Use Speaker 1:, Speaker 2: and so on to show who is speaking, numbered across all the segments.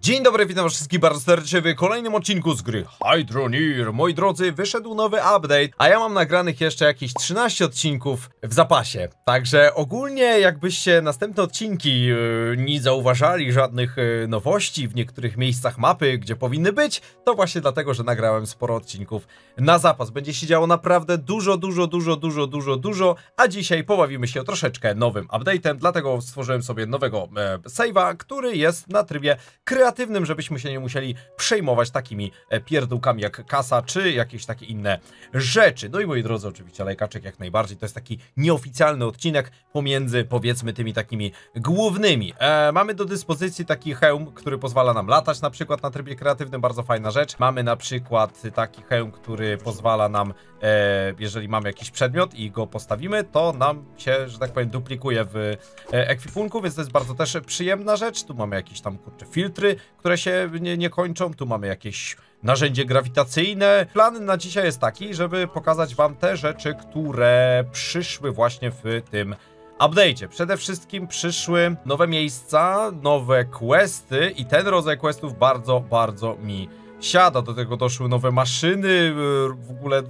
Speaker 1: Dzień dobry, witam wszystkich bardzo serdecznie w kolejnym odcinku z gry Hydroneer. Moi drodzy, wyszedł nowy update, a ja mam nagranych jeszcze jakieś 13 odcinków w zapasie. Także ogólnie jakbyście następne odcinki nie zauważali żadnych nowości w niektórych miejscach mapy, gdzie powinny być, to właśnie dlatego, że nagrałem sporo odcinków na zapas. Będzie się działo naprawdę dużo, a dzisiaj pobawimy się troszeczkę nowym update'em, dlatego stworzyłem sobie nowego save'a, który jest na trybie kreatywnym, żebyśmy się nie musieli przejmować takimi pierdółkami jak kasa, czy jakieś takie inne rzeczy. No i moi drodzy, oczywiście lajkaczek jak najbardziej, to jest taki nieoficjalny odcinek pomiędzy, powiedzmy, tymi takimi głównymi. Mamy do dyspozycji taki hełm, który pozwala nam latać, na przykład na trybie kreatywnym, bardzo fajna rzecz. Mamy na przykład taki hełm, który pozwala nam, jeżeli mamy jakiś przedmiot i go postawimy, to nam się, że tak powiem, duplikuje w ekwipunku, więc to jest bardzo też przyjemna rzecz. Tu mamy jakieś tam, kurczę, filtry, które się nie kończą. Tu mamy jakieś narzędzie grawitacyjne. Plan na dzisiaj jest taki, żeby pokazać wam te rzeczy, które przyszły właśnie w tym update'cie. Przede wszystkim przyszły nowe miejsca, nowe questy i ten rodzaj questów bardzo mi siada. Do tego doszły nowe maszyny, w ogóle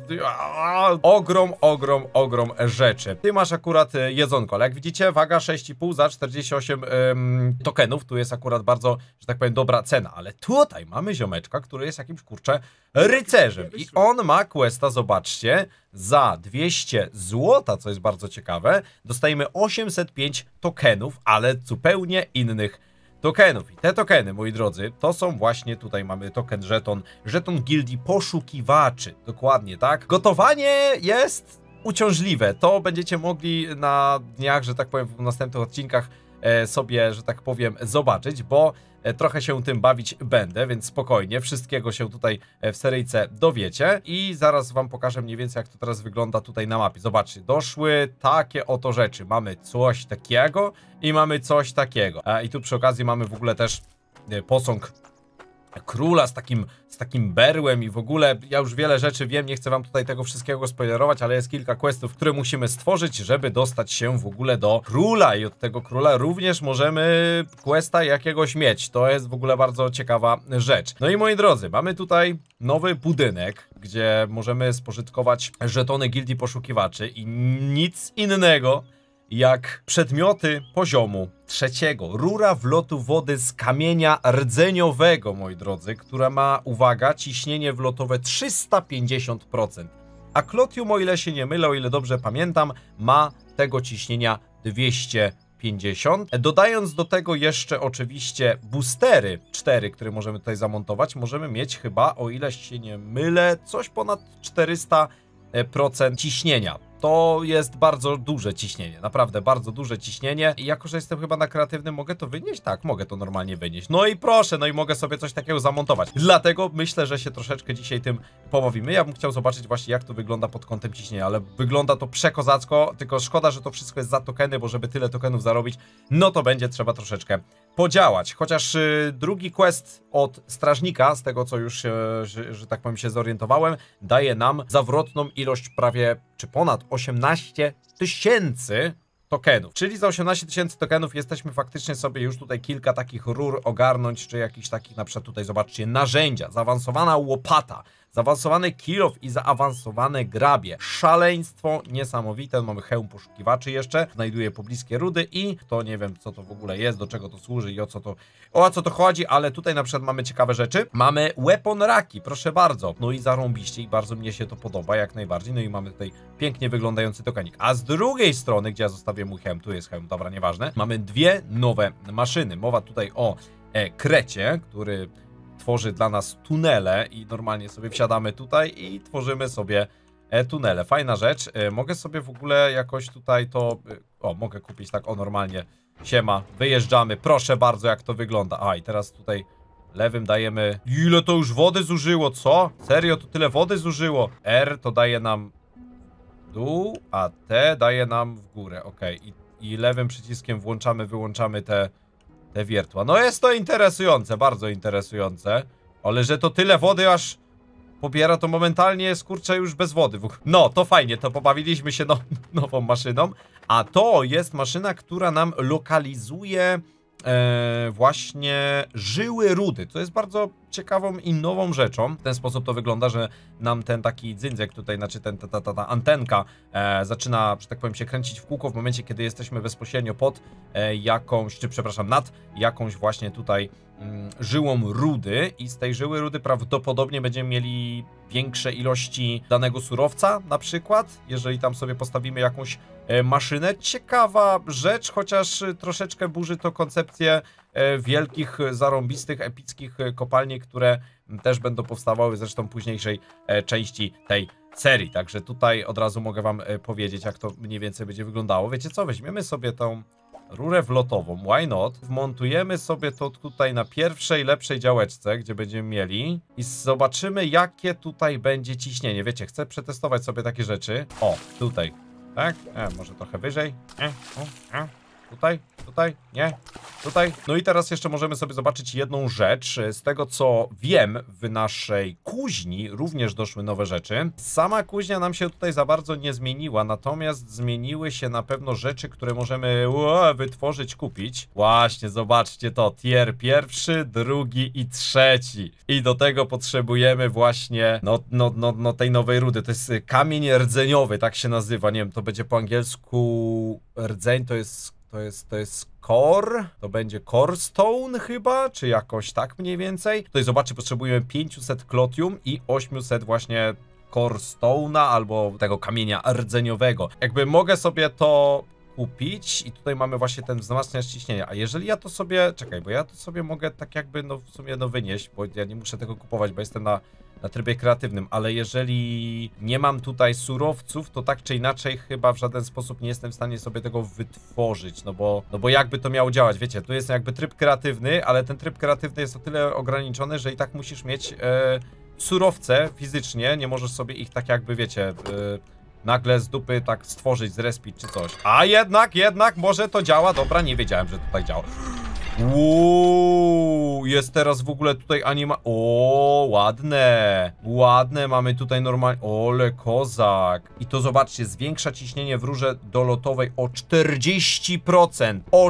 Speaker 1: ogrom rzeczy. Ty masz akurat jedzonko, ale jak widzicie, waga 6,5 za 48 tokenów. Tu jest akurat bardzo, że tak powiem, dobra cena, ale tutaj mamy ziomeczka, który jest jakimś, kurczę, rycerzem i on ma questa, zobaczcie, za 200 zł, co jest bardzo ciekawe, dostajemy 805 tokenów, ale zupełnie innych tokenów. I te tokeny, moi drodzy, to są właśnie, tutaj mamy token żeton gildii poszukiwaczy. Dokładnie, tak? Gotowanie jest uciążliwe. To będziecie mogli na dniach, że tak powiem, w następnych odcinkach sobie, że tak powiem, zobaczyć, bo trochę się tym bawić będę, więc spokojnie, wszystkiego się tutaj w seryjce dowiecie i zaraz wam pokażę mniej więcej, jak to teraz wygląda tutaj na mapie. Zobaczcie, doszły takie oto rzeczy. Mamy coś takiego i mamy coś takiego. I tu przy okazji mamy w ogóle też posąg króla z takim berłem i w ogóle ja już wiele rzeczy wiem, nie chcę wam tutaj tego wszystkiego spoilerować, ale jest kilka questów, które musimy stworzyć, żeby dostać się w ogóle do króla i od tego króla również możemy questa jakiegoś mieć. To jest w ogóle bardzo ciekawa rzecz. No i moi drodzy, mamy tutaj nowy budynek, gdzie możemy spożytkować żetony gildii poszukiwaczy i nic innego jak przedmioty poziomu 3. Rura wlotu wody z kamienia rdzeniowego, moi drodzy, która ma, uwaga, ciśnienie wlotowe 350%. A Klotium, o ile się nie mylę, o ile dobrze pamiętam, ma tego ciśnienia 250. Dodając do tego jeszcze oczywiście boostery 4, które możemy tutaj zamontować, możemy mieć chyba, o ile się nie mylę, coś ponad 400% ciśnienia. To jest bardzo duże ciśnienie, naprawdę bardzo duże ciśnienie i jako, że jestem chyba na kreatywnym, mogę to wynieść? Tak, mogę to normalnie wynieść. No i proszę, no i mogę sobie coś takiego zamontować. Dlatego myślę, że się troszeczkę dzisiaj tym pobawimy. Ja bym chciał zobaczyć właśnie, jak to wygląda pod kątem ciśnienia, ale wygląda to przekozacko, tylko szkoda, że to wszystko jest za tokeny, bo żeby tyle tokenów zarobić, no to będzie trzeba troszeczkę podziałać. Chociaż drugi quest od strażnika, z tego co już, że tak powiem, się zorientowałem, daje nam zawrotną ilość prawie, czy ponad 18 000 tokenów. Czyli za 18 000 tokenów jesteśmy faktycznie sobie już tutaj kilka takich rur ogarnąć, czy jakichś takich, na przykład tutaj zobaczcie, narzędzia, zaawansowana łopata, zaawansowany kill-off i zaawansowane grabie. Szaleństwo niesamowite. Mamy hełm poszukiwaczy jeszcze, znajduje pobliskie rudy i to nie wiem, co to w ogóle jest, do czego to służy i o co to chodzi, ale tutaj na przykład mamy ciekawe rzeczy. Mamy weapon raki, proszę bardzo. No i zarąbiście i bardzo mnie się to podoba, jak najbardziej. No i mamy tutaj pięknie wyglądający tokenik. A z drugiej strony, gdzie ja zostawię mój hełm, tu jest hełm, dobra, nieważne. Mamy dwie nowe maszyny. Mowa tutaj o krecie, który tworzy dla nas tunele i normalnie sobie wsiadamy tutaj i tworzymy sobie tunele. Fajna rzecz. Mogę sobie w ogóle jakoś tutaj to... O, mogę kupić tak, o, normalnie. Siema, wyjeżdżamy. Proszę bardzo, jak to wygląda. A, i teraz tutaj lewym dajemy... Ile to już wody zużyło, co? Serio, to tyle wody zużyło? R to daje nam dół, a T daje nam w górę. Ok, i lewym przyciskiem włączamy, wyłączamy te wiertła. No jest to interesujące, bardzo interesujące. Ale że to tyle wody aż pobiera, to momentalnie jest, kurczę, już bez wody. No, to fajnie, to pobawiliśmy się nową maszyną. A to jest maszyna, która nam lokalizuje właśnie żyły rudy. To jest bardzo ciekawą i nową rzeczą. W ten sposób to wygląda, że nam ten taki dzyndzek tutaj, znaczy ta antenka zaczyna, że tak powiem, się kręcić w kółko w momencie, kiedy jesteśmy bezpośrednio pod jakąś, czy przepraszam, nad jakąś właśnie tutaj żyłą rudy i z tej żyły rudy prawdopodobnie będziemy mieli większe ilości danego surowca, na przykład, jeżeli tam sobie postawimy jakąś maszynę. Ciekawa rzecz, chociaż troszeczkę burzy to koncepcję wielkich, zarąbistych, epickich kopalni, które też będą powstawały zresztą późniejszej części tej serii. Także tutaj od razu mogę wam powiedzieć, jak to mniej więcej będzie wyglądało. Wiecie co, weźmiemy sobie tą rurę wlotową, why not? Wmontujemy sobie to tutaj na pierwszej, lepszej działeczce, gdzie będziemy mieli i zobaczymy, jakie tutaj będzie ciśnienie. Wiecie, chcę przetestować sobie takie rzeczy. O, tutaj, tak? Może trochę wyżej. Tutaj, nie, tutaj. No i teraz jeszcze możemy sobie zobaczyć jedną rzecz. Z tego co wiem, w naszej kuźni również doszły nowe rzeczy. Sama kuźnia nam się tutaj za bardzo nie zmieniła, natomiast zmieniły się na pewno rzeczy, które możemy wytworzyć, kupić. Właśnie, zobaczcie to, tier pierwszy, drugi i trzeci. I do tego potrzebujemy właśnie, no tej nowej rudy. To jest kamień rdzeniowy, tak się nazywa. Nie wiem, to będzie po angielsku rdzeń, to jest core, to będzie core stone chyba, czy jakoś tak mniej więcej. Tutaj zobaczcie, potrzebujemy 500 klotium i 800 właśnie core stone'a albo tego kamienia rdzeniowego. Jakby mogę sobie to kupić i tutaj mamy właśnie ten wzmacniacz ciśnienia. A jeżeli ja to sobie, czekaj, bo ja to sobie mogę tak jakby no w sumie no wynieść, bo ja nie muszę tego kupować, bo jestem na trybie kreatywnym, ale jeżeli nie mam tutaj surowców, to tak czy inaczej chyba w żaden sposób nie jestem w stanie sobie tego wytworzyć, no bo jakby to miało działać, wiecie, tu jest jakby tryb kreatywny, ale ten tryb kreatywny jest o tyle ograniczony, że i tak musisz mieć surowce fizycznie, nie możesz sobie ich tak jakby, wiecie, nagle z dupy tak stworzyć, zrespić czy coś. A jednak może to działa, dobra, nie wiedziałem, że tutaj działa. Jest teraz w ogóle tutaj ładne, mamy tutaj normalnie, ole kozak. I to zobaczcie, zwiększa ciśnienie w rurze dolotowej o 40%, o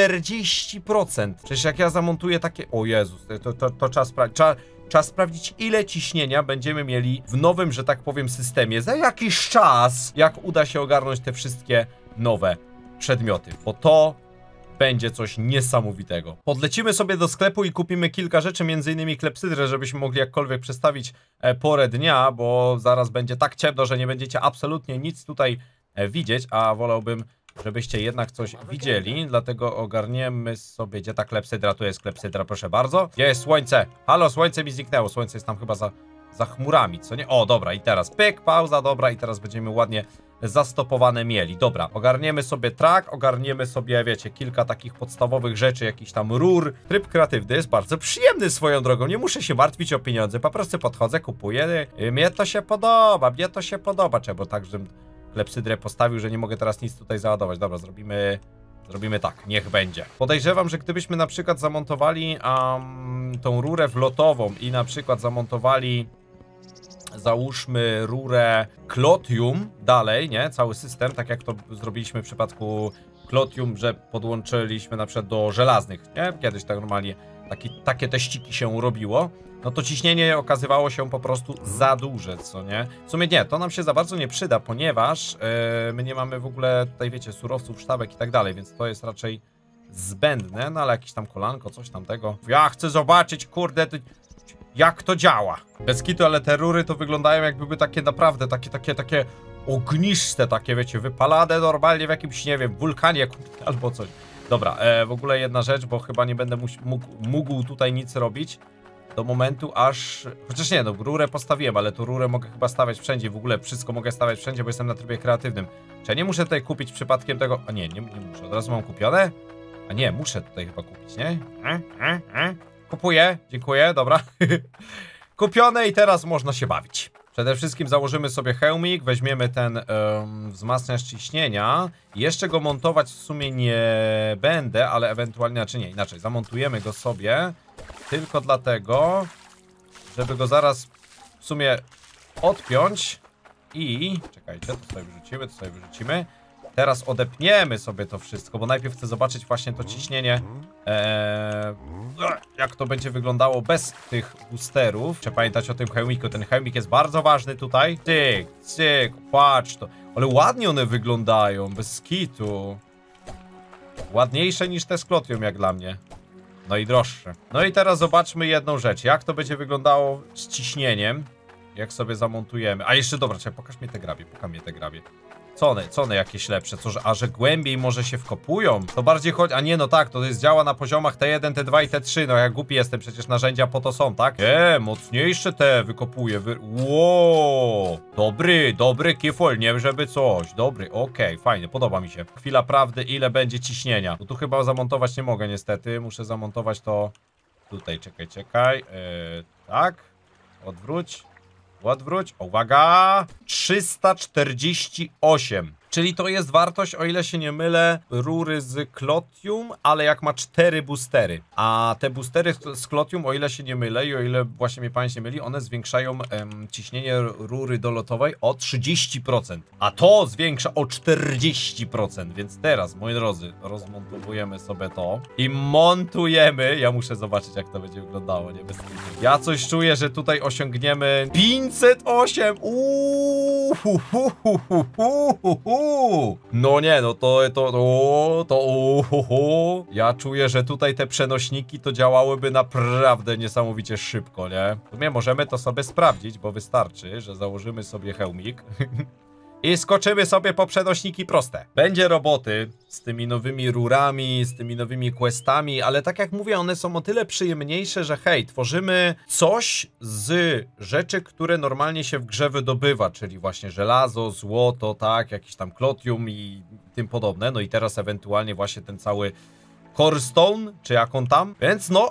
Speaker 1: 40%. Przecież jak ja zamontuję takie, o Jezus, to trzeba sprawdzić, trzeba sprawdzić, ile ciśnienia będziemy mieli w nowym, że tak powiem, systemie za jakiś czas, jak uda się ogarnąć te wszystkie nowe przedmioty, bo to będzie coś niesamowitego. Podlecimy sobie do sklepu i kupimy kilka rzeczy, m.in. klepsydrę, żebyśmy mogli jakkolwiek przestawić porę dnia, bo zaraz będzie tak ciemno, że nie będziecie absolutnie nic tutaj widzieć, a wolałbym, żebyście jednak coś widzieli, dlatego ogarniemy sobie, gdzie ta klepsydra, tu jest klepsydra, proszę bardzo. Gdzie jest słońce? Halo, słońce mi zniknęło, słońce jest tam chyba za chmurami, co nie? O, dobra, i teraz pyk, pauza, dobra, i teraz będziemy ładnie zastopowane mieli. Dobra, ogarniemy sobie track, ogarniemy sobie, wiecie, kilka takich podstawowych rzeczy, jakiś tam rur. Tryb kreatywny jest bardzo przyjemny swoją drogą, nie muszę się martwić o pieniądze, po prostu podchodzę, kupuję, mnie to się podoba, bo tak, żebym klepsydrę postawił, że nie mogę teraz nic tutaj załadować. Dobra, zrobimy tak, niech będzie. Podejrzewam, że gdybyśmy na przykład zamontowali tą rurę wlotową i na przykład zamontowali, załóżmy, rurę Klotium dalej, nie? Cały system, tak jak to zrobiliśmy w przypadku Klotium, że podłączyliśmy na przykład do żelaznych, nie? Kiedyś tak normalnie takie teściki się robiło. No to ciśnienie okazywało się po prostu za duże, co nie? W sumie nie, to nam się za bardzo nie przyda, ponieważ my nie mamy w ogóle tutaj, wiecie, surowców, sztabek i tak dalej, więc to jest raczej zbędne, no ale jakieś tam kolanko, coś tamtego. Ja chcę zobaczyć, kurde, jak to działa. Bez kitu, ale te rury to wyglądają jakby takie naprawdę, takie ogniszcze, takie, wiecie, wypalane normalnie w jakimś, nie wiem, wulkanie albo coś. Dobra, w ogóle jedna rzecz, bo chyba nie będę mógł tutaj nic robić do momentu, aż... Chociaż nie, no, rurę postawiłem, ale tu rurę mogę chyba stawiać wszędzie, w ogóle wszystko mogę stawiać wszędzie, bo jestem na trybie kreatywnym. Czy ja nie muszę tutaj kupić przypadkiem tego... A nie muszę, od razu mam kupione? A nie, muszę tutaj chyba kupić, nie? Kupuję, dziękuję, dobra. Kupione i teraz można się bawić. Przede wszystkim założymy sobie hełmik, weźmiemy ten wzmacniacz ciśnienia. Jeszcze go montować w sumie nie będę, ale ewentualnie, znaczy nie, inaczej, zamontujemy go sobie tylko dlatego, żeby go zaraz w sumie odpiąć i... Czekajcie, to sobie wyrzucimy. Teraz odepniemy sobie to wszystko, bo najpierw chcę zobaczyć właśnie to ciśnienie, jak to będzie wyglądało bez tych boosterów. Trzeba pamiętać o tym hełmiku, ten hełmik jest bardzo ważny tutaj. Cyk, cyk, patrz to. Ale ładnie one wyglądają, bez kitu. Ładniejsze niż te z Klotium jak dla mnie. No i droższe. No i teraz zobaczmy jedną rzecz, jak to będzie wyglądało z ciśnieniem. Jak sobie zamontujemy. A jeszcze dobra, czekaj, pokaż mi te grabie, Co one jakieś lepsze? A że głębiej może się wkopują? To bardziej chodzi... A nie, no tak, to jest działa na poziomach T1, T2 i T3. No ja głupi jestem, przecież narzędzia po to są, tak? Mocniejsze te wykopuje. Wow! Dobry kifol, nie żeby coś. Dobry, okej, fajnie, podoba mi się. Chwila prawdy, ile będzie ciśnienia? Bo tu chyba zamontować nie mogę niestety. Muszę zamontować to... Tutaj, czekaj. Tak. Odwróć. Uwaga! 348. Czyli to jest wartość, o ile się nie mylę, rury z Klotium, ale jak ma 4 boostery. A te boostery z Klotium, o ile się nie mylę i o ile właśnie mnie pamięć nie myli, one zwiększają ciśnienie rury dolotowej o 30%. A to zwiększa o 40%. Więc teraz, moi drodzy, rozmontowujemy sobie to i montujemy. Ja muszę zobaczyć, jak to będzie wyglądało, nie bez kitu. Ja coś czuję, że tutaj osiągniemy 508. No nie, no ja czuję, że tutaj te przenośniki to działałyby naprawdę niesamowicie szybko, nie? W sumie możemy to sobie sprawdzić, bo wystarczy, że założymy sobie hełmik i skoczymy sobie po przenośniki proste. Będzie roboty z tymi nowymi rurami, z tymi nowymi questami, ale tak jak mówię, one są o tyle przyjemniejsze, że hej, tworzymy coś z rzeczy, które normalnie się w grze wydobywa, czyli właśnie żelazo, złoto, tak, jakiś tam klotium i tym podobne. No i teraz ewentualnie właśnie ten cały core stone, czy jak on tam. Więc no...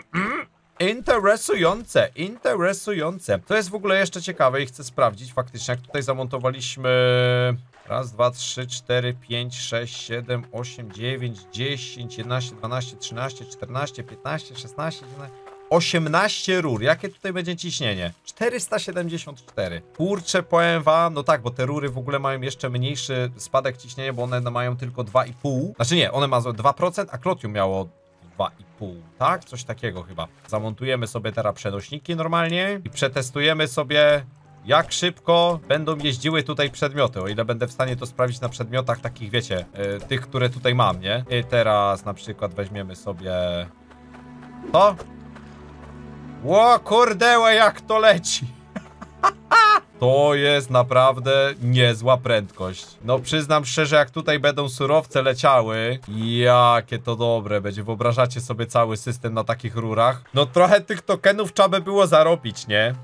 Speaker 1: Interesujące. To jest w ogóle jeszcze ciekawe i chcę sprawdzić faktycznie, jak tutaj zamontowaliśmy 1, 2, 3, 4, 5, 6, 7, 8, 9, 10, 11, 12, 13, 14, 15, 16, 17, 18 rur. Jakie tutaj będzie ciśnienie? 474. Kurczę, powiem wam, no tak, bo te rury w ogóle mają jeszcze mniejszy spadek ciśnienia, bo one mają tylko 2,5. Znaczy nie, one mają 2%, a Klotium miało 2,5, tak? Coś takiego chyba. Zamontujemy sobie teraz przenośniki normalnie i przetestujemy sobie, jak szybko będą jeździły tutaj przedmioty, o ile będę w stanie to sprawdzić na przedmiotach takich, wiecie, tych, które tutaj mam, nie? I teraz na przykład weźmiemy sobie to. Ło, kurdełe, jak to leci! To jest naprawdę niezła prędkość. No przyznam szczerze, jak tutaj będą surowce leciały, jakie to dobre będzie. Wyobrażacie sobie cały system na takich rurach? No trochę tych tokenów trzeba by było zarobić, nie?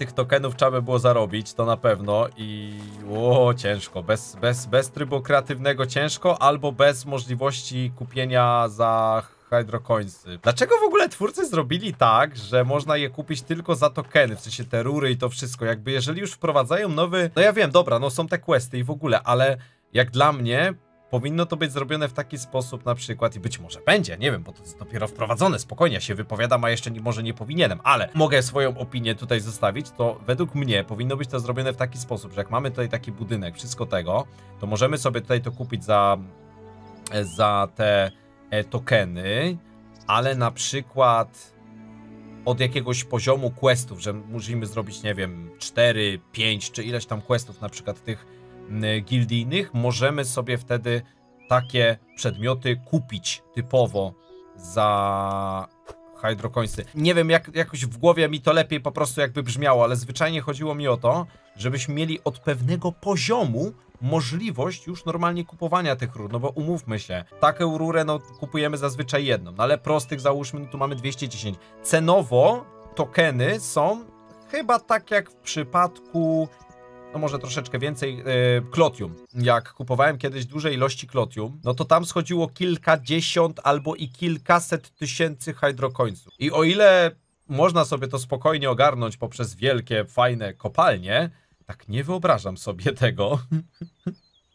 Speaker 1: To na pewno i... ciężko. Bez trybu kreatywnego ciężko, albo bez możliwości kupienia za... Hydrocoinsy. Dlaczego w ogóle twórcy zrobili tak, że można je kupić tylko za tokeny, w sensie te rury i to wszystko, jakby jeżeli już wprowadzają nowy... No ja wiem, dobra, no są te questy i w ogóle, ale jak dla mnie powinno to być zrobione w taki sposób na przykład i być może będzie, nie wiem, bo to jest dopiero wprowadzone, spokojnie, ja się wypowiadam, a jeszcze może nie powinienem, ale mogę swoją opinię tutaj zostawić, to według mnie powinno być to zrobione w taki sposób, że jak mamy tutaj taki budynek, wszystko tego, to możemy sobie tutaj to kupić za te tokeny, ale na przykład od jakiegoś poziomu questów, że musimy zrobić, nie wiem, 4, 5 czy ileś tam questów, na przykład tych gildijnych, możemy sobie wtedy takie przedmioty kupić typowo za hydrocoinsy. Nie wiem, jakoś w głowie mi to lepiej po prostu jakby brzmiało, ale zwyczajnie chodziło mi o to, żebyśmy mieli od pewnego poziomu możliwość już normalnie kupowania tych rur, no bo umówmy się, taką rurę no kupujemy zazwyczaj jedną, no ale prostych załóżmy, no tu mamy 210. Cenowo tokeny są chyba tak jak w przypadku, no może troszeczkę więcej, Klotium. Jak kupowałem kiedyś duże ilości Klotium, no to tam schodziło kilkadziesiąt albo i kilkaset tysięcy hydrocoinsów. I o ile można sobie to spokojnie ogarnąć poprzez wielkie, fajne kopalnie, tak nie wyobrażam sobie tego,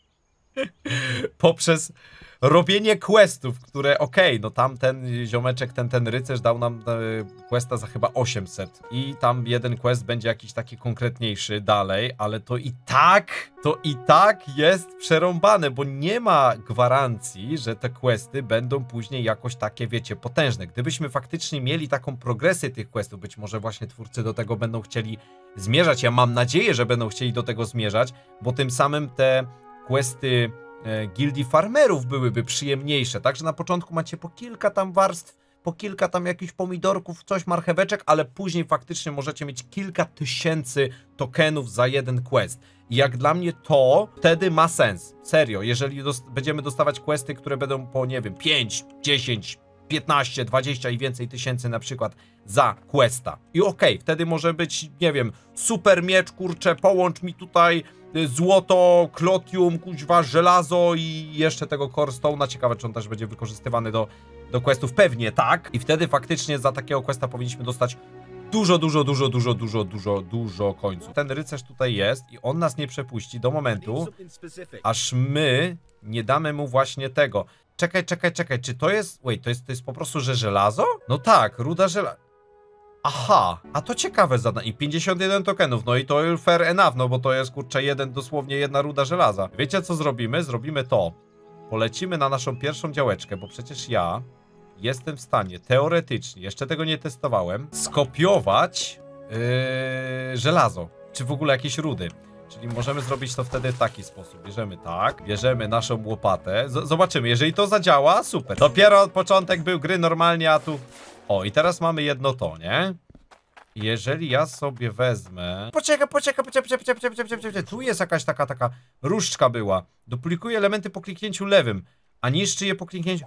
Speaker 1: poprzez robienie questów, które no tam ten ziomeczek, ten rycerz dał nam questa za chyba 800 i tam jeden quest będzie jakiś taki konkretniejszy dalej, ale to i tak jest przerąbane, bo nie ma gwarancji, że te questy będą później jakoś takie, wiecie, potężne. Gdybyśmy faktycznie mieli taką progresję tych questów, być może właśnie twórcy do tego będą chcieli zmierzać, ja mam nadzieję, że będą chcieli do tego zmierzać, bo tym samym te questy gildii farmerów byłyby przyjemniejsze, także na początku macie po kilka tam warstw, po kilka tam jakichś pomidorków, coś, marcheweczek, ale później faktycznie możecie mieć kilka tysięcy tokenów za jeden quest. I jak dla mnie to wtedy ma sens. Serio, jeżeli będziemy dostawać questy, które będą po, nie wiem, 5, 10, 15, 20 i więcej tysięcy na przykład za questa. I okej, wtedy może być, nie wiem, super miecz, kurczę, połącz mi tutaj złoto, klotium, kuźwa, żelazo i jeszcze tego core stone'a. Ciekawe, czy on też będzie wykorzystywany do questów. Pewnie tak. I wtedy faktycznie za takiego questa powinniśmy dostać dużo końców. Ten rycerz tutaj jest i on nas nie przepuści do momentu, aż my nie damy mu właśnie tego. Czekaj, czy to jest... Wait, to jest po prostu, że żelazo? No tak, ruda żelazo. Aha, a to ciekawe zadanie. I 51 tokenów, no i to fair enough, no bo to jest, kurczę, dosłownie jedna ruda żelaza. Wiecie, co zrobimy? Zrobimy to. Polecimy na naszą pierwszą działeczkę, bo przecież ja jestem w stanie, teoretycznie, jeszcze tego nie testowałem, skopiować żelazo, czy w ogóle jakieś rudy. Czyli możemy zrobić to wtedy w taki sposób. Bierzemy tak, bierzemy naszą łopatę. Zobaczymy, jeżeli to zadziała, super. Dopiero początek był gry normalnie, a tu... O, i teraz mamy jedno to, nie? Jeżeli ja sobie wezmę... Poczekaj. Tu jest jakaś taka różdżka była. Duplikuję elementy po kliknięciu lewym, a niszczy je po kliknięciu...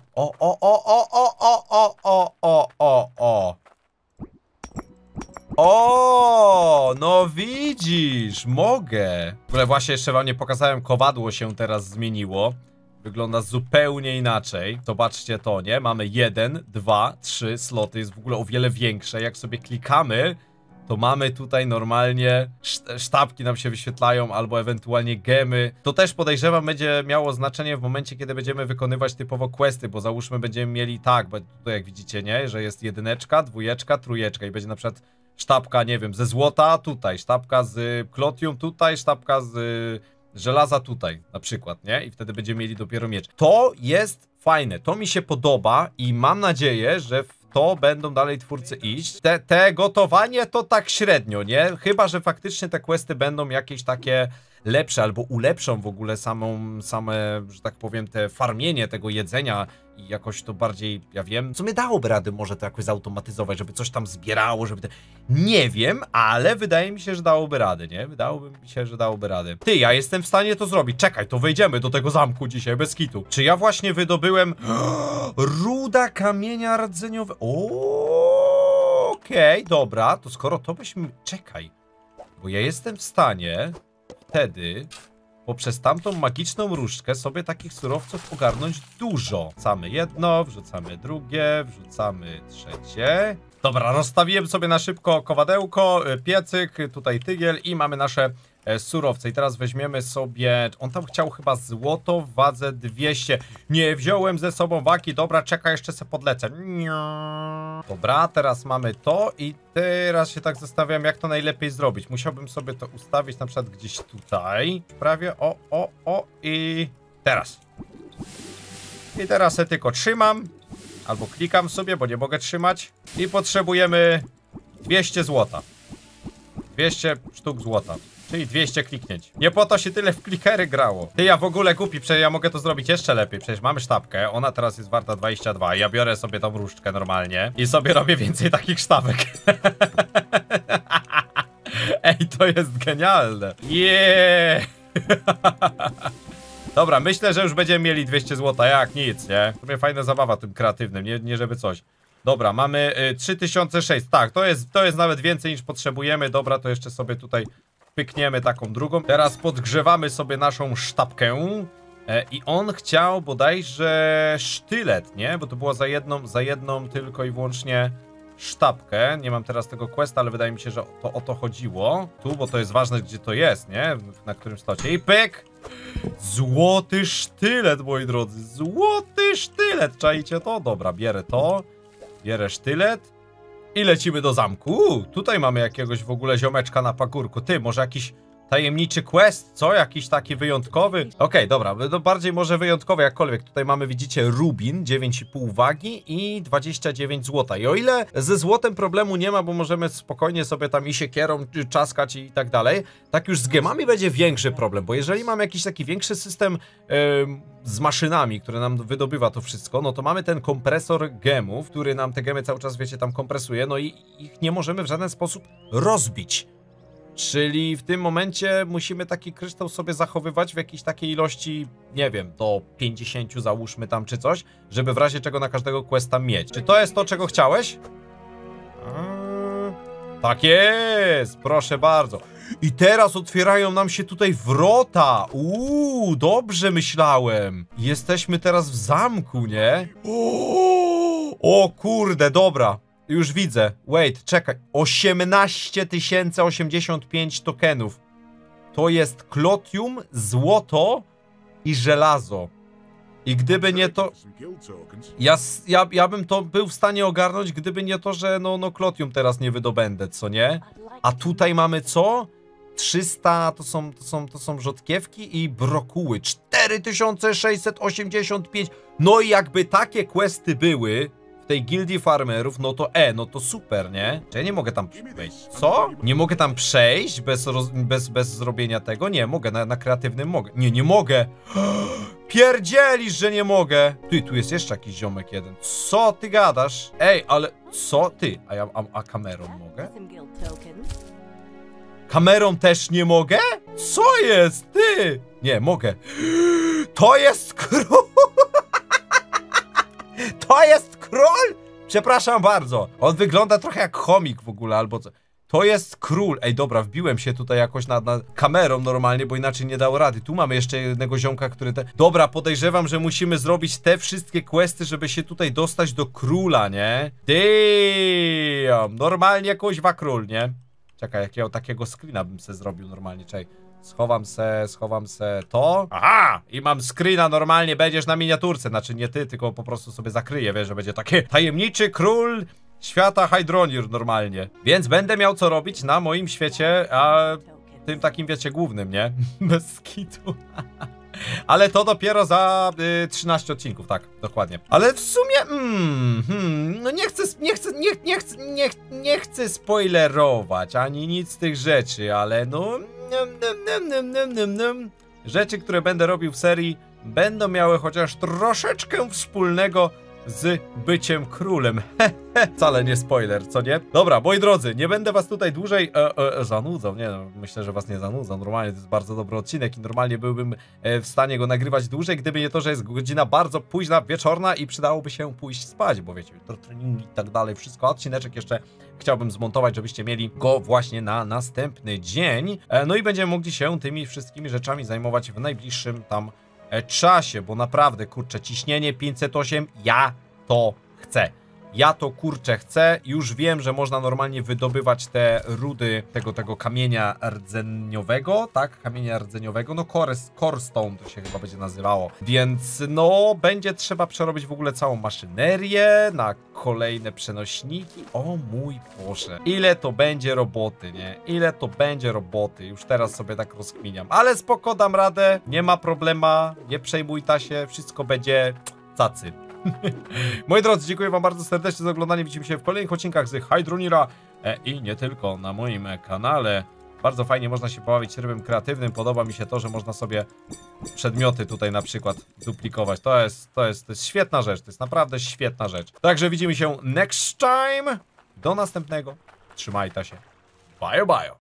Speaker 1: O, no widzisz, mogę. W ogóle właśnie jeszcze wam nie pokazałem, kowadło się teraz zmieniło. Wygląda zupełnie inaczej. Zobaczcie to, nie? Mamy 1, 2, 3 sloty. Jest w ogóle o wiele większe. Jak sobie klikamy, to mamy tutaj normalnie sztabki nam się wyświetlają, albo ewentualnie gemy. To też podejrzewam będzie miało znaczenie w momencie, kiedy będziemy wykonywać typowo questy, bo załóżmy będziemy mieli tak, bo tutaj jak widzicie, nie? Że jest 1, 2, 3 i będzie na przykład sztabka, nie wiem, ze złota tutaj, sztabka z klotium tutaj, sztabka z żelaza tutaj, na przykład, nie? I wtedy będziemy mieli dopiero miecz. To jest fajne, to mi się podoba i mam nadzieję, że w to będą dalej twórcy iść. Te gotowanie to tak średnio, nie? Chyba że faktycznie te questy będą jakieś takie lepsze, albo ulepszą w ogóle same, że tak powiem, te farmienie tego jedzenia i jakoś to bardziej, ja wiem, co mnie dałoby rady może to jakoś zautomatyzować, żeby coś tam zbierało, żeby nie wiem, ale wydaje mi się, że dałoby rady, nie? Wydałoby mi się, że dałoby rady. Ty, ja jestem w stanie to zrobić. Czekaj, to wejdziemy do tego zamku dzisiaj, bez kitu. Czy ja właśnie wydobyłem ruda kamienia rdzeniowego? Okej, dobra, to skoro to byśmy... Czekaj, bo ja jestem w stanie wtedy poprzez tamtą magiczną różdżkę sobie takich surowców ogarnąć dużo. Wrzucamy jedno, wrzucamy drugie, wrzucamy trzecie. Dobra, rozstawiłem sobie na szybko kowadełko, piecyk, tutaj tygiel i mamy nasze surowce. I teraz weźmiemy sobie... On tam chciał chyba złoto w wadze 200. Nie wziąłem ze sobą wagi. Dobra, czekaj, jeszcze se podlecę. Dobra, teraz mamy to i teraz się tak zastanawiam, jak to najlepiej zrobić. Musiałbym sobie to ustawić na przykład gdzieś tutaj. Prawie, i teraz. I teraz se tylko trzymam. Albo klikam sobie, bo nie mogę trzymać. I potrzebujemy 200 złota. 200 sztuk złota. Czyli 200 kliknięć. Nie po to się tyle w klikery grało. Ty, ja w ogóle głupi, przecież ja mogę to zrobić jeszcze lepiej. Przecież mamy sztabkę, ona teraz jest warta 22. Ja biorę sobie tą różdżkę normalnie i sobie robię więcej takich sztabek. Ej, to jest genialne. Yeah! Dobra, myślę, że już będziemy mieli 200 zł, jak nic, nie? To mnie fajna zabawa tym kreatywnym, nie żeby coś. Dobra, mamy 3600, tak, to jest nawet więcej niż potrzebujemy. Dobra, to jeszcze sobie tutaj pykniemy taką drugą. Teraz podgrzewamy sobie naszą sztabkę. I on chciał bodajże sztylet, nie? Bo to było za jedną tylko i wyłącznie sztabkę. Nie mam teraz tego questa, ale wydaje mi się, że to o to chodziło. Tu, bo to jest ważne, gdzie to jest, nie? Na którym stocie. I pyk! Złoty sztylet, moi drodzy. Złoty sztylet. Czajcie to? Dobra, bierę to. Bierę sztylet. I lecimy do zamku. Tutaj mamy jakiegoś w ogóle ziomeczka na pagórku. Ty, może jakiś tajemniczy quest, co? Jakiś taki wyjątkowy? Okej, dobra, no bardziej może wyjątkowy, jakkolwiek. Tutaj mamy, widzicie, rubin, 9,5 wagi i 29 złota. I o ile ze złotem problemu nie ma, bo możemy spokojnie sobie tam i siekierą czaskać i tak dalej, tak już z gemami będzie większy problem, bo jeżeli mamy jakiś taki większy system z maszynami, który nam wydobywa to wszystko, no to mamy ten kompresor gemów, który nam te gemy cały czas, wiecie, tam kompresuje, no i ich nie możemy w żaden sposób rozbić. Czyli w tym momencie musimy taki kryształ sobie zachowywać w jakiejś takiej ilości, nie wiem, do 50 załóżmy tam czy coś, żeby w razie czego na każdego questa mieć. Czy to jest to, czego chciałeś? Tak jest, proszę bardzo. I teraz otwierają nam się tutaj wrota. Dobrze myślałem. Jesteśmy teraz w zamku, nie? O kurde, dobra. Już widzę. Wait, czekaj. 18 085 tokenów. To jest klotium, złoto i żelazo. I gdyby nie to... Ja bym to był w stanie ogarnąć, gdyby nie to, że no klotium teraz nie wydobędę, co nie? A tutaj mamy co? 300, to są rzodkiewki i brokuły. 4685. No i jakby takie questy były w tej gildii farmerów, no to super, nie? Czy ja nie mogę tam wejść? Co? Nie mogę tam przejść bez zrobienia tego? Nie, mogę, na kreatywnym mogę. Nie mogę. Pierdzielisz, że nie mogę. Ty, tu jest jeszcze jakiś ziomek jeden. Co ty gadasz? Ej, ale co ty? A kamerą mogę? Kamerą też nie mogę? Co jest, ty? Nie, mogę. To jest król! To jest król? Przepraszam bardzo. On wygląda trochę jak chomik w ogóle, albo co. To jest król. Ej, dobra, wbiłem się tutaj jakoś nad kamerą normalnie, bo inaczej nie dał rady. Tu mamy jeszcze jednego ziomka, który Dobra, podejrzewam, że musimy zrobić te wszystkie questy, żeby się tutaj dostać do króla, nie? Damn. Normalnie kuźwa król, nie? Czekaj, jakiego takiego screena bym se zrobił normalnie, czekaj. Schowam se to. Aha! I mam screena normalnie, będziesz na miniaturce. Znaczy nie ty, tylko po prostu sobie zakryję, wiesz, że będzie taki tajemniczy król świata Hydronir normalnie. Więc będę miał co robić na moim świecie, a tym takim, wiecie, głównym, nie? Bez skitu. Ale to dopiero za 13 odcinków, tak, dokładnie. Ale w sumie, no nie chcę spoilerować ani nic z tych rzeczy, ale no... Rzeczy, które będę robił w serii, będą miały chociaż troszeczkę wspólnego z byciem królem. Wcale nie spoiler, co nie? Dobra, moi drodzy, nie będę was tutaj dłużej zanudzał. Nie no, myślę, że was nie zanudzam. Normalnie to jest bardzo dobry odcinek i normalnie byłbym w stanie go nagrywać dłużej, gdyby nie to, że jest godzina bardzo późna, wieczorna i przydałoby się pójść spać, bo wiecie, to treningi i tak dalej, wszystko. Odcineczek jeszcze chciałbym zmontować, żebyście mieli go właśnie na następny dzień. No i będziemy mogli się tymi wszystkimi rzeczami zajmować w najbliższym tam czasie, bo naprawdę, kurczę, ciśnienie 508, ja to chcę. Ja to, kurczę, chcę. Już wiem, że można normalnie wydobywać te rudy tego kamienia rdzeniowego, tak? Kamienia rdzeniowego, no core stone to się chyba będzie nazywało. Więc no, będzie trzeba przerobić w ogóle całą maszynerię na kolejne przenośniki. O mój Boże. Ile to będzie roboty, nie? Ile to będzie roboty. Już teraz sobie tak rozkminiam. Ale spoko, dam radę. Nie ma problema. Nie przejmuj ta się. Wszystko będzie cacy. Moi drodzy, dziękuję wam bardzo serdecznie za oglądanie. Widzimy się w kolejnych odcinkach z Hydronira i nie tylko na moim kanale. Bardzo fajnie można się pobawić trybem kreatywnym. Podoba mi się to, że można sobie przedmioty tutaj na przykład duplikować. To jest świetna rzecz. To jest naprawdę świetna rzecz. Także widzimy się next time. Do następnego. Trzymajcie się. Bye, bye.